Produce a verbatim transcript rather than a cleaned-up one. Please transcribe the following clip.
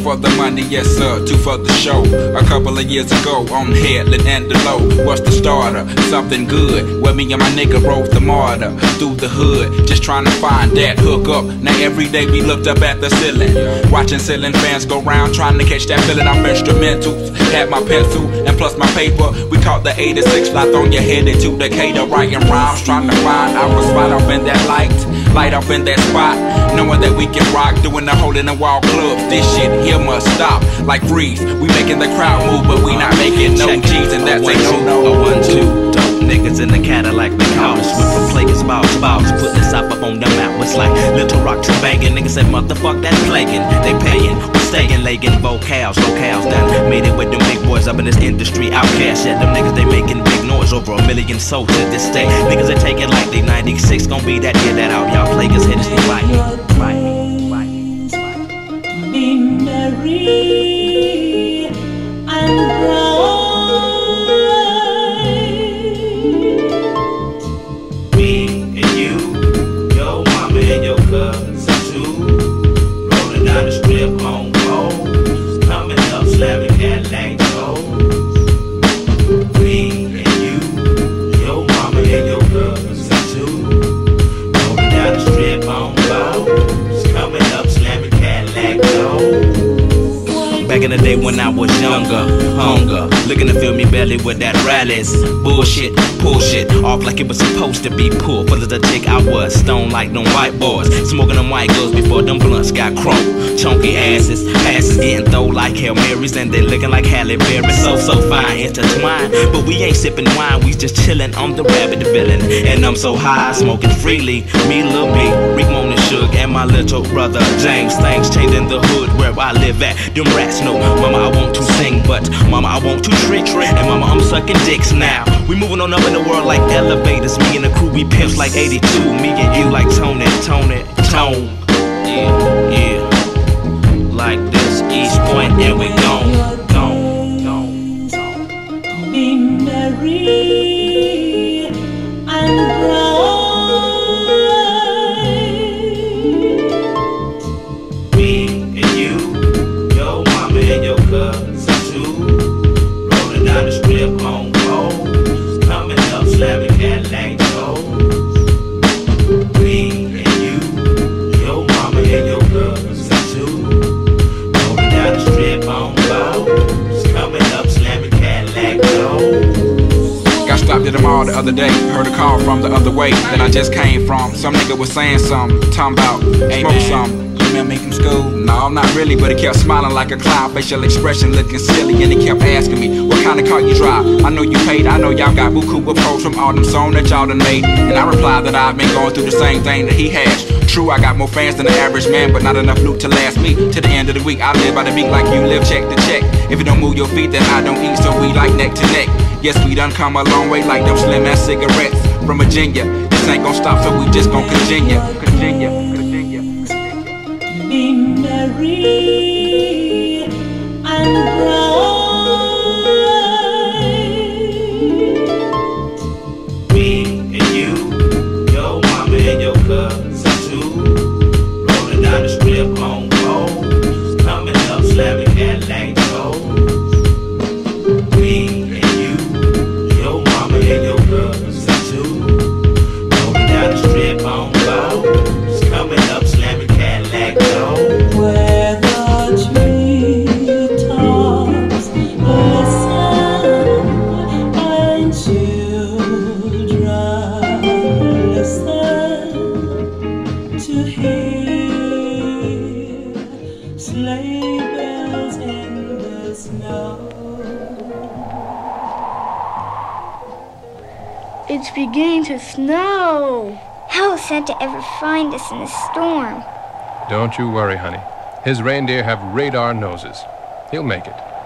for the money, yes sir, two for the show. A couple of years ago on Headland and the Low, what's the starter? Something good, where me and my nigga rode the martyr through the hood, just trying to find that hook up. Now every day we looked up at the ceiling, watching ceiling fans go round, trying to catch that feeling off instrumentals. Had my pencil and plus my paper, we caught the eighty-six fly on your head into Decatur, writing rhymes, trying to find our spot off in that light, light off in that spot, knowing that we can rock, doing the hole in the wall clubs. This shit here must stop, like freeze. We making the crowd move, but we not making no G's, and that's a no no. A one two dope niggas in the Cadillac, we call us. Went from players, balls, balls, putting this up up on the map. It's like Little Rock to banging. Niggas say motherfuck that plaguing. They paying, we staying, legging vocals, locales done. Made it with them big boys up in this industry. Outcast, yeah, them niggas they making big noise, over a million sold to this day. Niggas they take it like they ninety-six, gon' be that year that out. Y'all players hit us right, right, right, right. Be merry and bright. Me and you, your mama and your cousin too, rolling down the strip on poles, coming up slamming Cadillac doors. Me and you, your mama and your cousin too, rolling down the strip on poles, coming up slamming Cadillac doors. Back in the day when I was younger, hunger, looking to fill me belly with that rallies. Bullshit, pull shit off like it was supposed to be pulled. Full of the tick, I was stoned like them white boys, smoking them white girls before them blunts got croaked. Chunky asses, passes getting thrown like Hail Marys, and they looking like Halle Berry. So, so fine, intertwined, but we ain't sipping wine, we just chilling on the rabbit villain. And I'm so high, smoking freely, me, Lil B, Rick, Mona, Suge, and my little brother James. Things changing the hood where I live at. Them rats know, mama, I want to sing, but mama, I want to trick, and mama, I'm sucking dicks now. We moving on up in the world like elevators. Me and the crew, we pimps like eighty-two. Me and you like Tony, Tony, Tone. Yeah, yeah. Like this, East Point, and we gone, gone, gone, gone. Be merry and bright. Me and you, your mama and your cousin too, rolling down the strip on poles, coming up slamming Cadillac doors. Me and you, your mama and your cousin too, rolling down the strip on poles, coming up slamming Cadillac doors. Got stopped at the mall the other day, heard a call from the other way that I just came from. Some nigga was saying something, talking about smoke some. You remember me from school? No, not really, but he kept smiling like a clown, facial expression looking silly, and he kept asking me what kind of car you drive. I know you paid, I know y'all got buku approach from all them songs that y'all done made, and I replied that I've been going through the same thing that he has. True, I got more fans than the average man, but not enough loot to last me to the end of the week. I live by the beat like you live check to check. If you don't move your feet, then I don't eat, so we like neck to neck. Yes, we done come a long way like them slim ass cigarettes from Virginia. This ain't gon' stop, so we just gon' continue, continue, continue, continue. Be merry and bright. Me and you, your mama and your cousin too, rolling down the strip on poles, coming up slamming Cadillac doors. Me and you, your mama and your cousin too, rolling down the strip on poles, coming up slamming Cadillac doors. Where the treetops listen and children listen to hear sleigh bells in the snow. It's beginning to snow. How will Santa ever find us in a storm? Don't you worry, honey. His reindeer have radar noses. He'll make it.